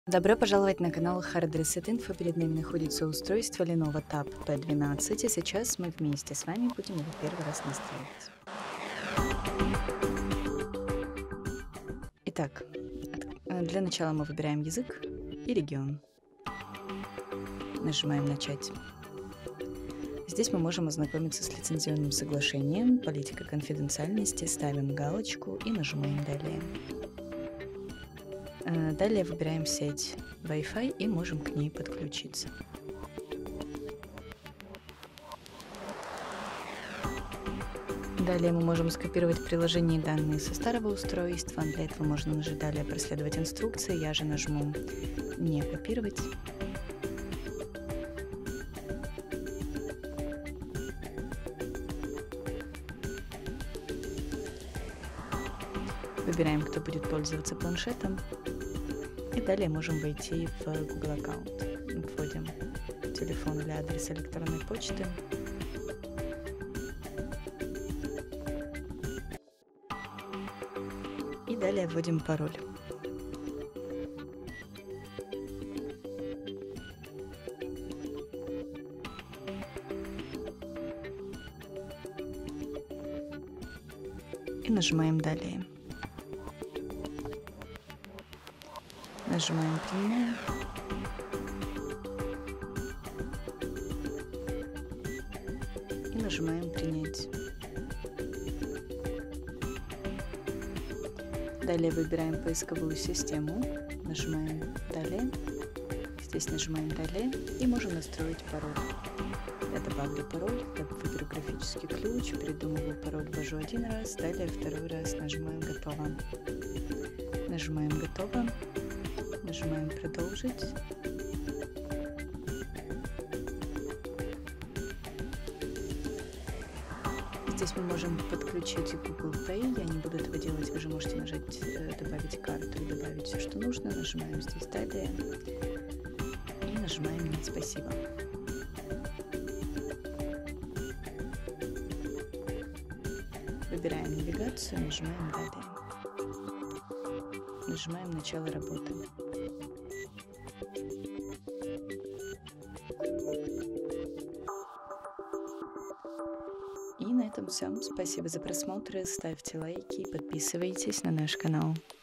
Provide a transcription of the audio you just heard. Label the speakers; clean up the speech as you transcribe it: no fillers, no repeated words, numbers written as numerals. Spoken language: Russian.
Speaker 1: Добро пожаловать на канал Hard Reset Info. Перед нами находится устройство Lenovo Tab P12, и сейчас мы вместе с вами будем его первый раз настраивать. Итак, для начала мы выбираем язык и регион. Нажимаем «Начать». Здесь мы можем ознакомиться с лицензионным соглашением, политикой конфиденциальности, ставим галочку и нажимаем «Далее». Далее выбираем сеть Wi-Fi и можем к ней подключиться. Далее мы можем скопировать приложение и данные со старого устройства. Для этого можно нажать «Далее», проследовать инструкции. Я же нажму «Не копировать». Выбираем, кто будет пользоваться планшетом. И далее можем войти в Google аккаунт. Вводим телефон или адрес электронной почты. И далее вводим пароль. И нажимаем «Далее». Нажимаем «Принимаю». И нажимаем «Принять». Далее выбираем поисковую систему. Нажимаем «Далее». Здесь нажимаем «Далее» и можем настроить пароль. Я добавлю пароль, выберу графический ключ, придумываю пароль, ввожу один раз, далее второй раз, нажимаем «Готово». Нажимаем «Готово». Нажимаем «Продолжить». Здесь мы можем подключить Google Pay. Я не буду этого делать, вы же можете нажать «Добавить карту» и добавить все, что нужно. Нажимаем здесь «Далее» и нажимаем «Нет, спасибо». Выбираем навигацию, нажимаем «Далее». Нажимаем «Начало работы». И на этом все. Спасибо за просмотр. Ставьте лайки и подписывайтесь на наш канал.